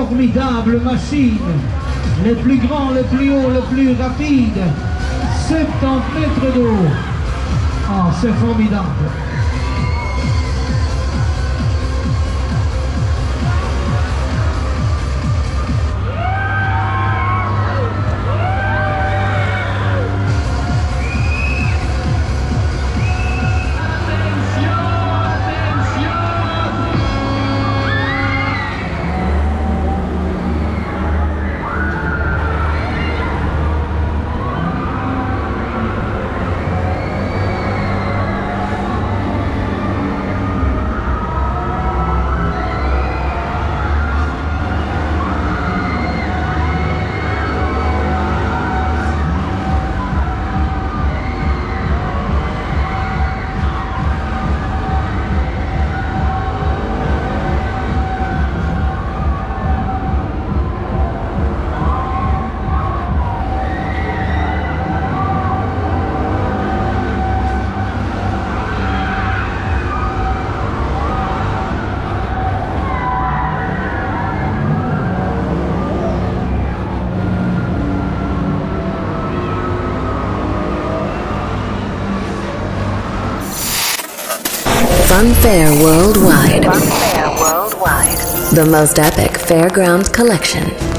formidable machine, les plus grands, les plus hauts, les plus rapides, 70 mètres d'eau. Ah, c'est formidable. Funfair Worldwide. Funfair Worldwide. The most epic fairground collection.